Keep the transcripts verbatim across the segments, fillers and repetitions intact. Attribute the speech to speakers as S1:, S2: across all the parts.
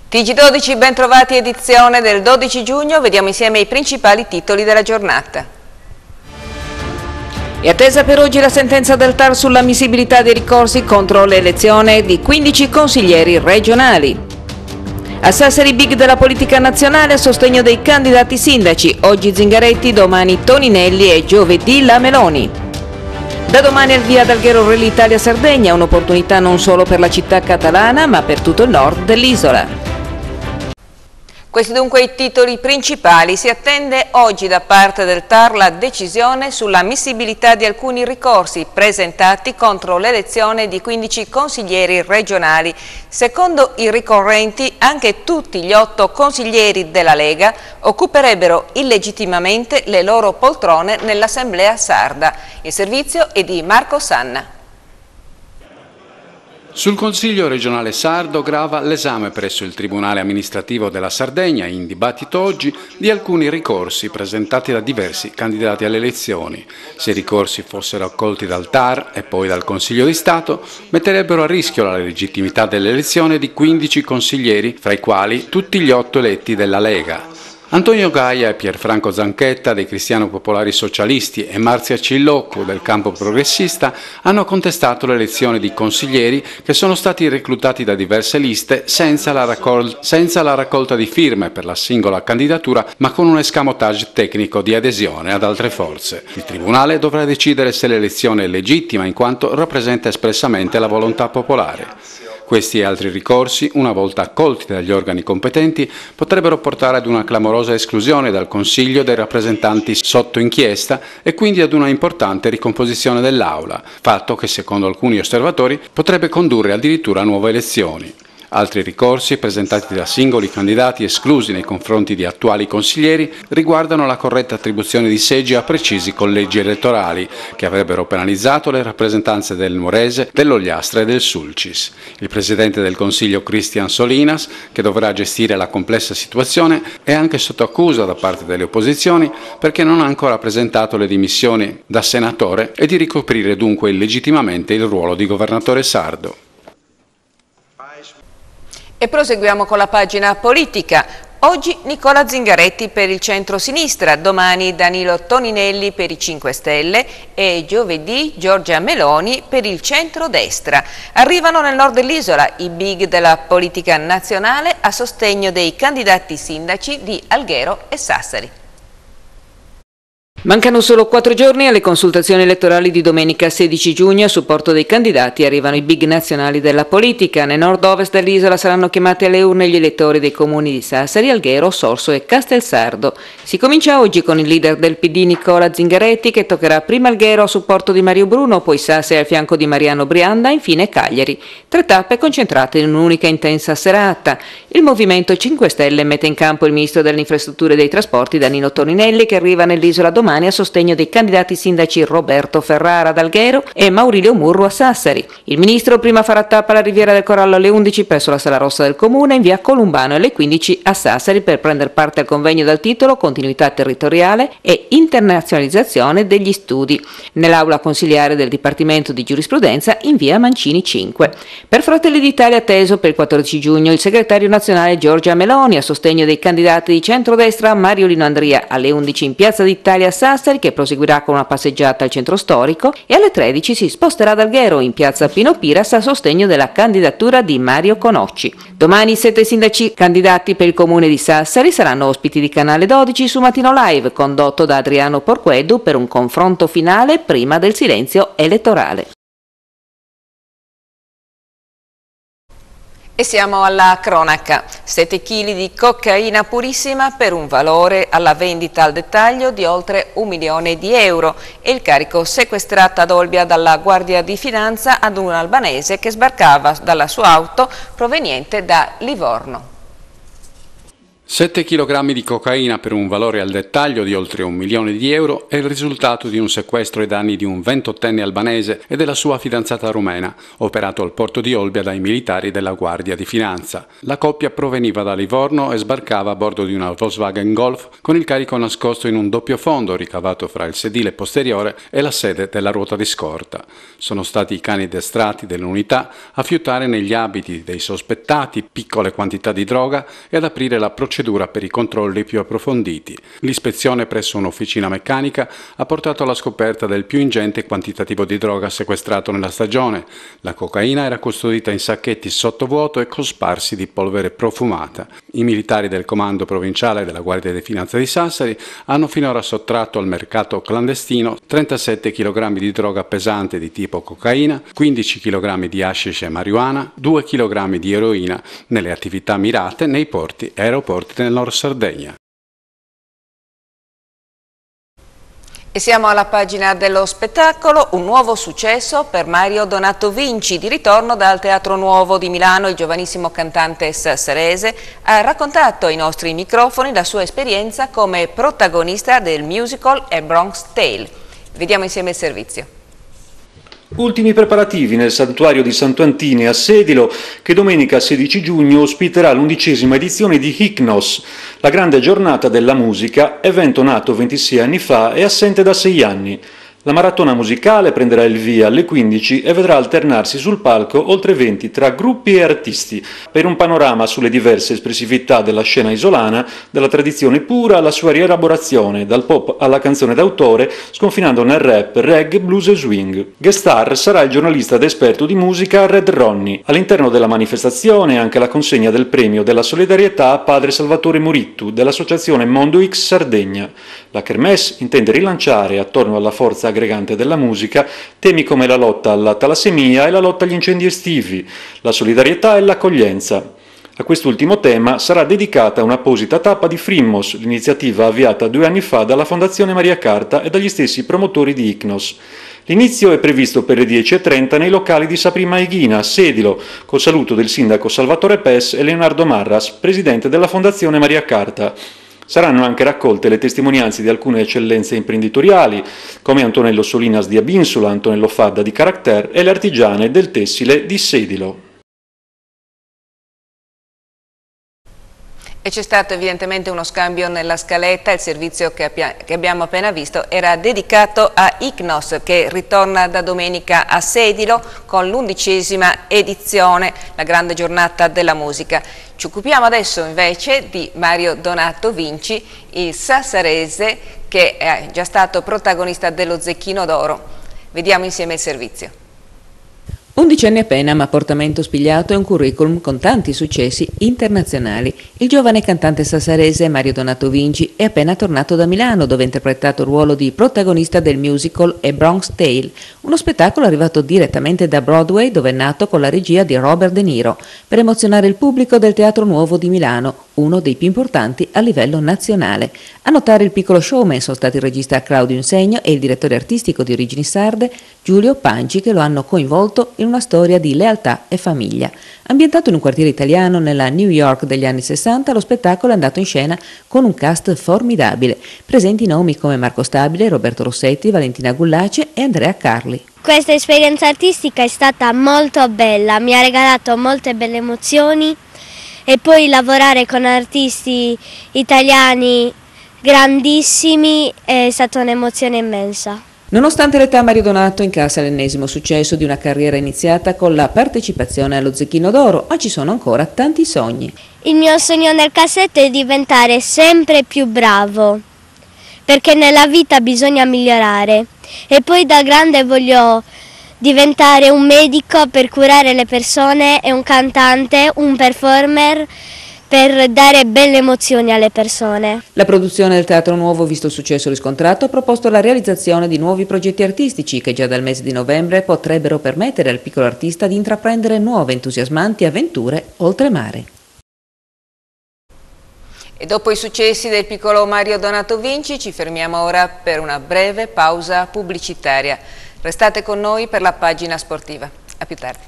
S1: T G dodici, ben trovati, edizione del dodici giugno, vediamo insieme i principali titoli della giornata. È attesa per oggi la sentenza del T A R sull'ammissibilità dei ricorsi contro l'elezione di quindici consiglieri regionali. A Sassari, big della politica nazionale a sostegno dei candidati sindaci, oggi Zingaretti, domani Toninelli e giovedì la Meloni. Da domani al via ad Alghero Rally Italia-Sardegna, un'opportunità non solo per la città catalana ma per tutto il nord dell'isola. Questi dunque i titoli principali. Si attende oggi da parte del T A R la decisione sull'ammissibilità di alcuni ricorsi presentati contro l'elezione di quindici consiglieri regionali. Secondo i ricorrenti, anche tutti gli otto consiglieri della Lega occuperebbero illegittimamente le loro poltrone nell'Assemblea sarda. Il servizio è di Marco Sanna.
S2: Sul Consiglio regionale sardo grava l'esame presso il Tribunale amministrativo della Sardegna, in dibattito oggi, di alcuni ricorsi presentati da diversi candidati alle elezioni. Se i ricorsi fossero accolti dal T A R e poi dal Consiglio di Stato, metterebbero a rischio la legittimità dell'elezione di quindici consiglieri, fra i quali tutti gli otto eletti della Lega. Antonio Gaia e Pierfranco Zanchetta dei Cristiano Popolari Socialisti e Marzia Cillocco del campo progressista hanno contestato l'elezione di consiglieri che sono stati reclutati da diverse liste senza la, raccol- senza la raccolta di firme per la singola candidatura, ma con un escamotage tecnico di adesione ad altre forze. Il Tribunale dovrà decidere se l'elezione è legittima in quanto rappresenta espressamente la volontà popolare. Questi e altri ricorsi, una volta accolti dagli organi competenti, potrebbero portare ad una clamorosa esclusione dal Consiglio dei rappresentanti sotto inchiesta e quindi ad una importante ricomposizione dell'Aula, fatto che secondo alcuni osservatori potrebbe condurre addirittura a nuove elezioni. Altri ricorsi, presentati da singoli candidati esclusi nei confronti di attuali consiglieri, riguardano la corretta attribuzione di seggi a precisi collegi elettorali, che avrebbero penalizzato le rappresentanze del Morese, dell'Ogliastra e del Sulcis. Il Presidente del Consiglio Cristian Solinas, che dovrà gestire la complessa situazione, è anche sotto accusa da parte delle opposizioni perché non ha ancora presentato le dimissioni da senatore e di ricoprire dunque illegittimamente il ruolo di governatore sardo.
S1: E proseguiamo con la pagina politica. Oggi Nicola Zingaretti per il centro-sinistra, domani Danilo Toninelli per i cinque Stelle e giovedì Giorgia Meloni per il centro-destra. Arrivano nel nord dell'isola i big della politica nazionale a sostegno dei candidati sindaci di Alghero e Sassari. Mancano solo quattro giorni alle consultazioni elettorali di domenica sedici giugno. A supporto dei candidati arrivano i big nazionali della politica. Nel nord-ovest dell'isola saranno chiamati alle urne gli elettori dei comuni di Sassari, Alghero, Sorso e Castelsardo. Si comincia oggi con il leader del P D Nicola Zingaretti, che toccherà prima Alghero a supporto di Mario Bruno, poi Sassari al fianco di Mariano Brianda e infine Cagliari. Tre tappe concentrate in un'unica intensa serata. Il Movimento cinque Stelle mette in campo il ministro delle infrastrutture e dei trasporti Danilo Toninelli, che arriva nell'isola domani a sostegno dei candidati sindaci Roberto Ferrara ad Alghero e Maurilio Murru a Sassari. Il ministro prima farà tappa alla Riviera del Corallo alle undici presso la Sala Rossa del Comune, in via Columbano, e alle quindici a Sassari per prendere parte al convegno dal titolo Continuità territoriale e internazionalizzazione degli studi, nell'aula consiliare del Dipartimento di Giurisprudenza in via Mancini cinque. Per Fratelli d'Italia atteso per il quattordici giugno il segretario nazionale Giorgia Meloni a sostegno dei candidati di centrodestra Mariolino Andria alle undici in Piazza d'Italia Sassari, che proseguirà con una passeggiata al centro storico, e alle tredici si sposterà ad Alghero in piazza Pino Piras a sostegno della candidatura di Mario Conocci. Domani i sette sindaci candidati per il comune di Sassari saranno ospiti di Canale dodici su Mattino Live, condotto da Adriano Porquedu per un confronto finale prima del silenzio elettorale. E siamo alla cronaca. sette chili di cocaina purissima per un valore alla vendita al dettaglio di oltre un milione di euro e il carico sequestrato ad Olbia dalla Guardia di Finanza ad un albanese che sbarcava dalla sua auto proveniente da Livorno.
S2: sette chilogrammi di cocaina per un valore al dettaglio di oltre un milione di euro è il risultato di un sequestro ai danni di un ventottenne albanese e della sua fidanzata rumena, operato al porto di Olbia dai militari della Guardia di Finanza. La coppia proveniva da Livorno e sbarcava a bordo di una Volkswagen Golf con il carico nascosto in un doppio fondo ricavato fra il sedile posteriore e la sede della ruota di scorta. Sono stati i cani addestrati dell'unità a fiutare negli abiti dei sospettati piccole quantità di droga e ad aprire la procedura per i controlli più approfonditi. L'ispezione presso un'officina meccanica ha portato alla scoperta del più ingente quantitativo di droga sequestrato nella stagione. La cocaina era custodita in sacchetti sottovuoto e cosparsi di polvere profumata. I militari del comando provinciale della Guardia di Finanza di Sassari hanno finora sottratto al mercato clandestino trentasette chilogrammi di droga pesante di tipo cocaina, quindici chilogrammi di hashish e marijuana, due chilogrammi di eroina nelle attività mirate nei porti e aeroporti nel Nord Sardegna.
S1: E siamo alla pagina dello spettacolo. Un nuovo successo per Mario Donato Vinci. Di ritorno dal Teatro Nuovo di Milano, il giovanissimo cantante sassarese ha raccontato ai nostri microfoni la sua esperienza come protagonista del musical A Bronx Tale. Vediamo insieme il servizio.
S3: Ultimi preparativi nel santuario di Sant'Antini a Sedilo, che domenica sedici giugno ospiterà l'undicesima edizione di Ichnos, la grande giornata della musica, evento nato ventisei anni fa e assente da sei anni. La maratona musicale prenderà il via alle quindici e vedrà alternarsi sul palco oltre venti tra gruppi e artisti, per un panorama sulle diverse espressività della scena isolana, dalla tradizione pura alla sua rielaborazione, dal pop alla canzone d'autore, sconfinando nel rap, reggae, blues e swing. Guest star sarà il giornalista ed esperto di musica Red Ronnie. All'interno della manifestazione anche la consegna del premio della solidarietà a padre Salvatore Murittu dell'associazione Mondo X Sardegna. La Kermesse intende rilanciare, attorno alla forza aggregante della musica, temi come la lotta alla talassemia e la lotta agli incendi estivi, la solidarietà e l'accoglienza. A quest'ultimo tema sarà dedicata un'apposita tappa di Frimmos, l'iniziativa avviata due anni fa dalla Fondazione Maria Carta e dagli stessi promotori di Ichnos. L'inizio è previsto per le dieci e trenta nei locali di Saprima Eghina, a Sedilo, col saluto del sindaco Salvatore Pes e Leonardo Marras, presidente della Fondazione Maria Carta. Saranno anche raccolte le testimonianze di alcune eccellenze imprenditoriali, come Antonello Solinas di Abinsula, Antonello Fadda di Caracter e le artigiane del tessile di Sedilo.
S1: E c'è stato evidentemente uno scambio nella scaletta. Il servizio che, che abbiamo appena visto era dedicato a Ichnos, che ritorna da domenica a Sedilo con l'undicesima edizione, la grande giornata della musica. Ci occupiamo adesso invece di Mario Donato Vinci, il sassarese che è già stato protagonista dello Zecchino d'Oro. Vediamo insieme il servizio.
S4: undici anni appena, ma portamento spigliato e un curriculum con tanti successi internazionali. Il giovane cantante sassarese Mario Donato Vinci è appena tornato da Milano, dove ha interpretato il ruolo di protagonista del musical A Bronx Tale, uno spettacolo arrivato direttamente da Broadway, dove è nato con la regia di Robert De Niro, per emozionare il pubblico del Teatro Nuovo di Milano, uno dei più importanti a livello nazionale. A notare il piccolo showman sono stati il regista Claudio Insegno e il direttore artistico di origini sarde Giulio Panci, che lo hanno coinvolto in una storia di lealtà e famiglia. Ambientato in un quartiere italiano nella New York degli anni sessanta, lo spettacolo è andato in scena con un cast formidabile, presenti nomi come Marco Stabile, Roberto Rossetti, Valentina Gullace e Andrea Carli.
S5: Questa esperienza artistica è stata molto bella, mi ha regalato molte belle emozioni e poi lavorare con artisti italiani grandissimi è stata un'emozione immensa.
S4: Nonostante l'età, Mario Donato incassa l'ennesimo successo di una carriera iniziata con la partecipazione allo Zecchino d'Oro, ma ci sono ancora tanti sogni.
S5: Il mio sogno nel cassetto è diventare sempre più bravo, perché nella vita bisogna migliorare. E poi da grande voglio diventare un medico per curare le persone e un cantante, un performer per dare belle emozioni alle persone.
S4: La produzione del Teatro Nuovo, visto il successo riscontrato, ha proposto la realizzazione di nuovi progetti artistici che già dal mese di novembre potrebbero permettere al piccolo artista di intraprendere nuove entusiasmanti avventure oltremare.
S1: E dopo i successi del piccolo Mario Donato Vinci ci fermiamo ora per una breve pausa pubblicitaria. Restate con noi per la pagina sportiva. A più tardi.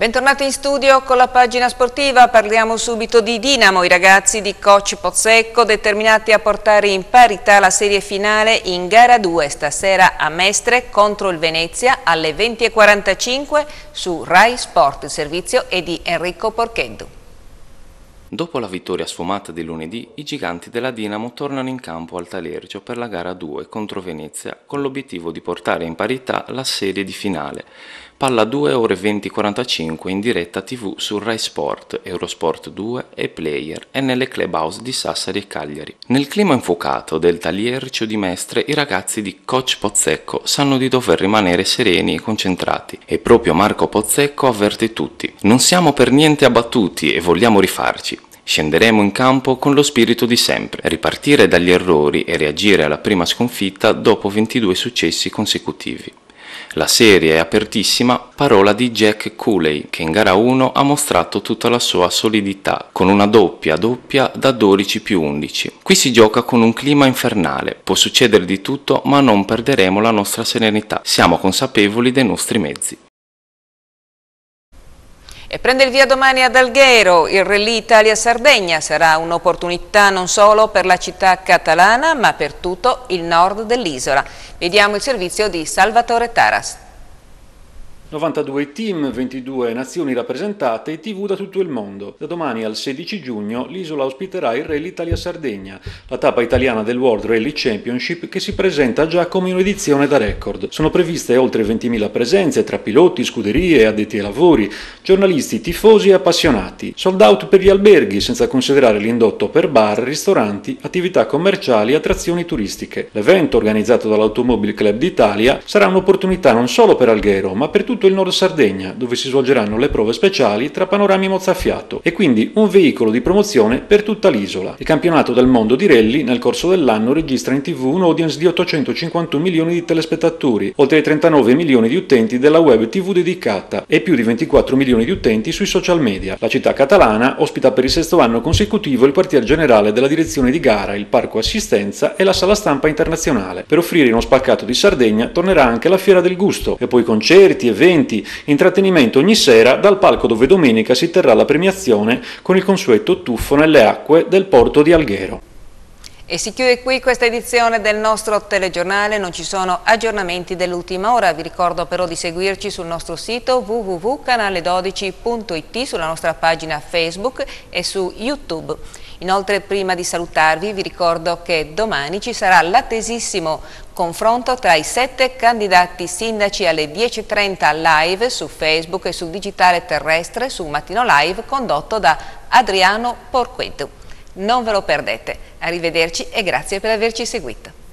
S1: Bentornati in studio con la pagina sportiva, parliamo subito di Dinamo, i ragazzi di coach Pozzecco determinati a portare in parità la serie finale in gara due stasera a Mestre contro il Venezia alle venti e quarantacinque su Rai Sport, il servizio è di Enrico Porcheddu.
S6: Dopo la vittoria sfumata di lunedì, i giganti della Dinamo tornano in campo al Talergio per la gara due contro Venezia con l'obiettivo di portare in parità la serie di finale. Palla due ore venti e quarantacinque in diretta tivù su Rai Sport, Eurosport due e Player e nelle clubhouse di Sassari e Cagliari. Nel clima infuocato del Talercio di Mestre, i ragazzi di coach Pozzecco sanno di dover rimanere sereni e concentrati e proprio Marco Pozzecco avverte tutti: non siamo per niente abbattuti e vogliamo rifarci. Scenderemo in campo con lo spirito di sempre, ripartire dagli errori e reagire alla prima sconfitta dopo ventidue successi consecutivi. La serie è apertissima, parola di Jack Cooley, che in gara uno ha mostrato tutta la sua solidità, con una doppia doppia da dodici più undici. Qui si gioca con un clima infernale, può succedere di tutto, ma non perderemo la nostra serenità, siamo consapevoli dei nostri mezzi.
S1: E prende il via domani ad Alghero, il Rally Italia-Sardegna sarà un'opportunità non solo per la città catalana ma per tutto il nord dell'isola. Vediamo il servizio di Salvatore Taras.
S3: novantadue team, ventidue nazioni rappresentate e tivù da tutto il mondo. Da domani al sedici giugno l'isola ospiterà il Rally Italia-Sardegna, la tappa italiana del World Rally Championship che si presenta già come un'edizione da record. Sono previste oltre ventimila presenze tra piloti, scuderie, addetti ai lavori, giornalisti, tifosi e appassionati. Sold out per gli alberghi, senza considerare l'indotto per bar, ristoranti, attività commerciali e attrazioni turistiche. L'evento, organizzato dall'Automobile Club d'Italia, sarà un'opportunità non solo per Alghero, ma per tutto il nord Sardegna, dove si svolgeranno le prove speciali tra panorami mozzafiato e quindi un veicolo di promozione per tutta l'isola. Il campionato del mondo di rally nel corso dell'anno registra in tivù un'audience di ottocentocinquantuno milioni di telespettatori, oltre ai trentanove milioni di utenti della web tivù dedicata e più di ventiquattro milioni di utenti sui social media. La città catalana ospita per il sesto anno consecutivo il quartier generale della direzione di gara, il parco assistenza e la sala stampa internazionale. Per offrire uno spaccato di Sardegna tornerà anche la Fiera del Gusto e poi concerti, eventi, intrattenimento ogni sera dal palco dove domenica si terrà la premiazione con il consueto tuffo nelle acque del porto di Alghero.
S1: E si chiude qui questa edizione del nostro telegiornale, non ci sono aggiornamenti dell'ultima ora, vi ricordo però di seguirci sul nostro sito w w w punto canale dodici punto i t, sulla nostra pagina Facebook e su YouTube. Inoltre, prima di salutarvi, vi ricordo che domani ci sarà l'attesissimo confronto tra i sette candidati sindaci alle dieci e trenta live su Facebook e sul digitale terrestre su Mattino Live condotto da Adriano Porquetto. Non ve lo perdete. Arrivederci e grazie per averci seguito.